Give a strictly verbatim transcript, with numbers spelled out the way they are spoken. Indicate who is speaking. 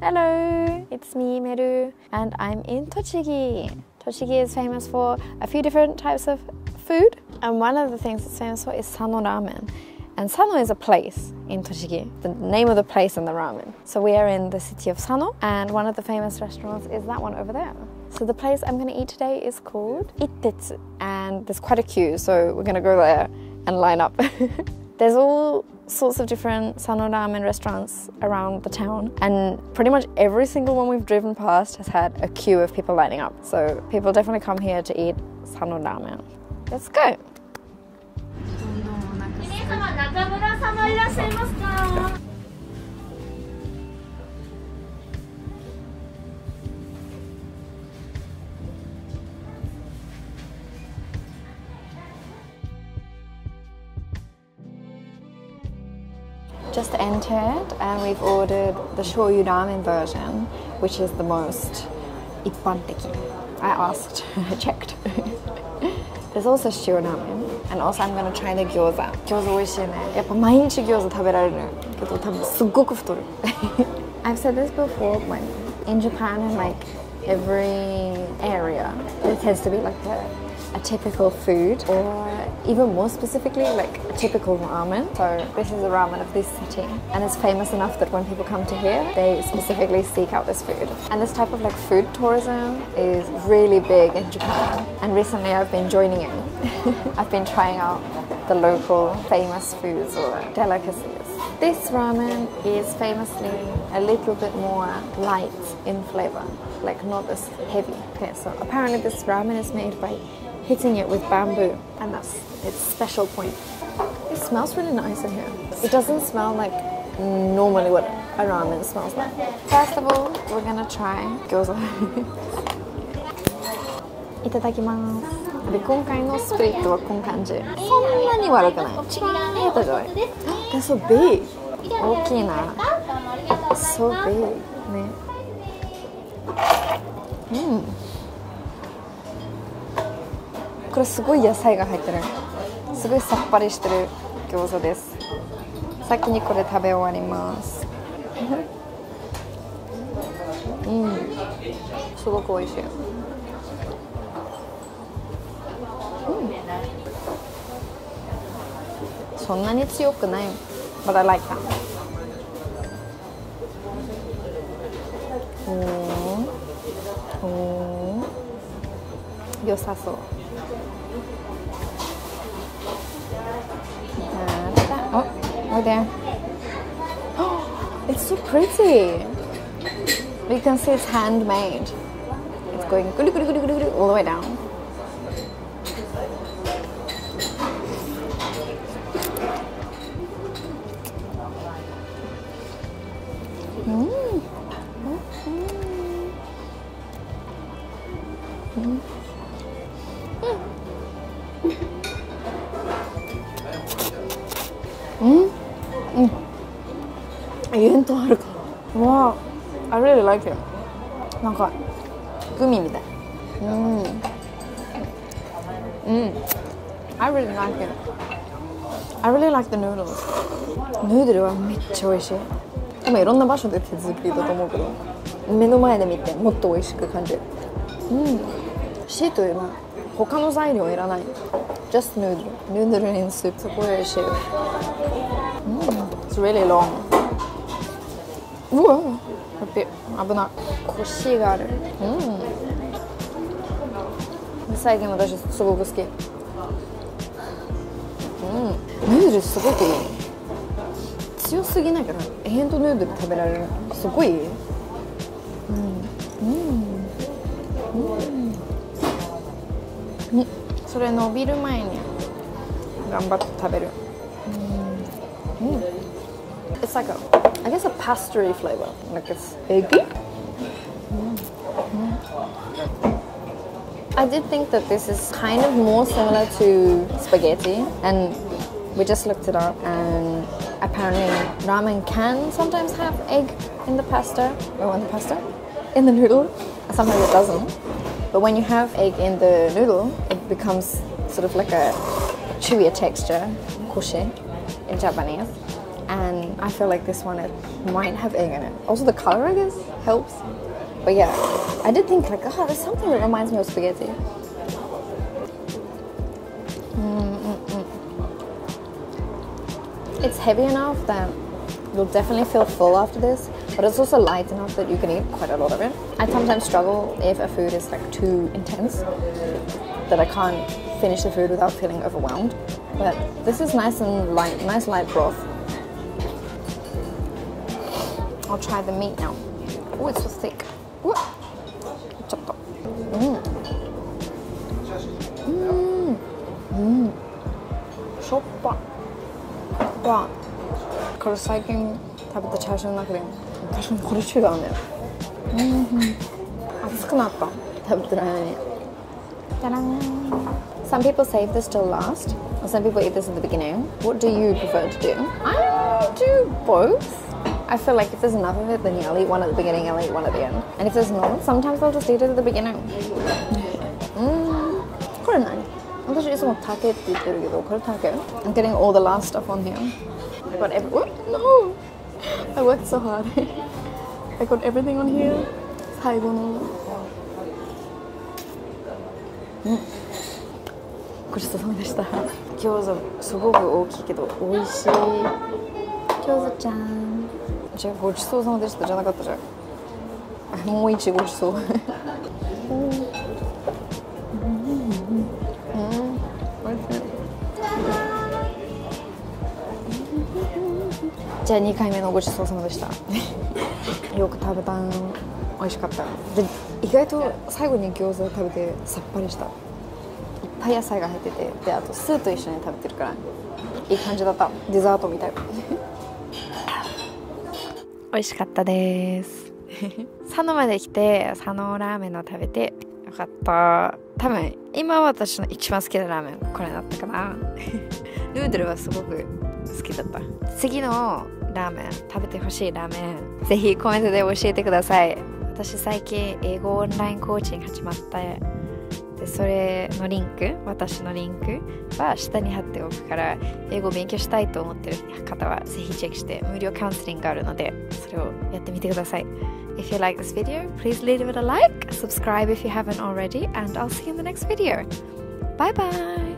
Speaker 1: Hello, it's me, Meru, and I'm in Tochigi. Tochigi is famous for a few different types of food, and one of the things it's famous for is Sano Ramen. And Sano is a place in Tochigi, the name of the place and the ramen. So we are in the city of Sano, and one of the famous restaurants is that one over there. So the place I'm going to eat today is called Ittetsu, and there's quite a queue, so we're going to go there and line up. There's all sorts of different Sano Ramen restaurants around the town, and pretty much every single one we've driven past has had a queue of people lining up. So people definitely come here to eat Sano Ramen. Let's go! Just entered and we've ordered the shoyu ramen version, which is the most ippanteki. I asked, I checked. There's also shio ramen, and also I'm gonna try the gyoza. Gyoza 美味しいね。やっぱ毎日餃子食べられるけど多分すっごく太る。I've said this before, when in Japan, in like every area, there tends to be like a, a typical food, or even more specifically, like a typical ramen. So this is a ramen of this city, and it's famous enough that when people come to here, they specifically seek out this food. And this type of like food tourism is really big in Japan, and recently I've been joining in. I've been trying out the local famous foods or delicacies. This ramen is famously a little bit more light in flavor, like not as heavy. Okay, so apparently this ramen is made by hitting it with bamboo, and that's its special point. It smells really nice in here. It doesn't smell like normally what a ramen smells like. First of all, we're gonna try gyoza. いただきます。で、今回のスプリットはこんな感じ。そんなに悪くない。一番下手じゃない。They're so big. 大きいな。So big. ね。うん。これすごい野菜が入ってる。すごいさっぱりしてる餃子です。先にこれ食べ終わります。うん。すごく美味しい。そんなに強くない。But I like that. おーおー良さそう。Oh, over there. Oh, it's so pretty. You can see it's handmade. It's going all the way down. Mm. Mm. Mm. Mm. Mm. Wow, I really like it. なんかグミみたい。うん。うん。I really like it. I really like the noodles. ヌードルはめっちゃ美味しい。今いろんな場所で手続きだと思うけど、目の前で見てもっと美味しく感じる。うん。シートは他の材料いらない。Just noodle. Noodle in soup. すごい美味しい。It's really long. うわっ、危ない。コシがある。うん。で最近私すごく好き。うん。ヌードルすごくいい。強すぎないから永遠とヌードル食べられる。すごいいい。うん。うん。うん。それ伸びる前に頑張って食べる。うん。うん。It's like a, I guess a pastry flavor, like it's eggy. Mm. Mm. I did think that this is kind of more similar to spaghetti, and we just looked it up, and apparently ramen can sometimes have egg in the pasta, or in the pasta, in the noodle. Sometimes it doesn't. But when you have egg in the noodle, it becomes sort of like a chewier texture, koshi in Japanese. and I feel like this one it might have egg in it. Also the color, I guess, helps. But yeah, I did think like, oh, there's something that reminds me of spaghetti. Mm-mm-mm. It's heavy enough that you'll definitely feel full after this, but it's also light enough that you can eat quite a lot of it. I sometimes struggle if a food is like too intense, that I can't finish the food without feeling overwhelmed. But this is nice and light, nice light broth. I'll try the meat now. Oh, it's so thick. Ooh. Mm. Mm. Mm. しょっぱ。わ。これ最近食べたチャーシューの中で確かにこれ違うんだよ。うん。熱くなった。食べてる間に。たらん。Some people save this till last, or some people eat this at the beginning. What do you prefer to do? I do both. I feel like if there's enough of it, then yeah, I'll eat one at the beginning, I'll eat one at the end. And if there's not, sometimes I'll just eat it at the beginning. Mm. これ何？私いつも竹って言ってるけど、これ竹？ I'm getting all the last stuff on here. I got every. Oh, no! I worked so hard. I got everything on here. 最後の。うん。ごちそうさまでした。餃子すごく大きいけど美味しい。餃子ちゃん。じゃあごちそうさまでしたじゃなかったじゃん。あ、もう一ごちそう。うん。うん。美味しい。じゃあにかいめのごちそうさまでした。よく食べたん。美味しかった。で、意外と最後に餃子を食べてさっぱりした。いっぱい野菜が入ってて、であとスーと一緒に食べてるからいい感じだった。デザートみたい。美味しかったです。佐野まで来て佐野ラーメンを食べてよかった。多分今私の一番好きなラーメンこれだったかな。ヌードルはすごく好きだった。次のラーメン食べてほしいラーメンぜひコメントで教えてください。私最近英語オンラインコーチング始まったで、それのリンク、私のリンクは下に貼っておくから、英語を勉強したいと思ってる方はぜひチェックして、無料カウンセリングがあるので、それをやってみてください。If you like this video, please leave it a like, subscribe if you haven't already, and I'll see you in the next video. Bye bye!